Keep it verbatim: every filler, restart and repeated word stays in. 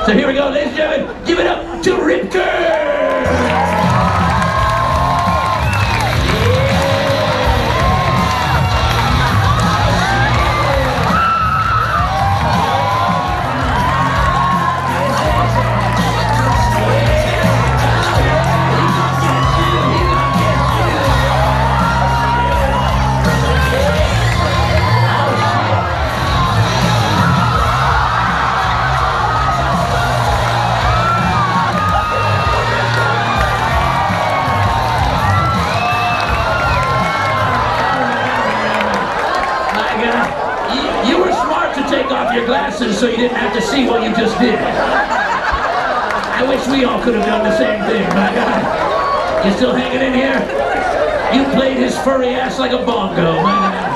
So here we go, ladies and gentlemen, give it up to Ripker! Take off your glasses so you didn't have to see what you just did. I wish we all could have done the same thing, my God. You still hanging in here? You played his furry ass like a bongo, my God.